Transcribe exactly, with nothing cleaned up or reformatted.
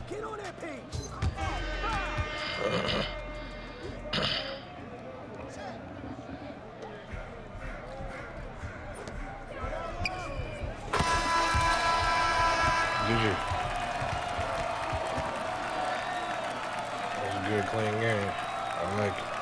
Get on that page. G G. That was a good, clean game. I like it.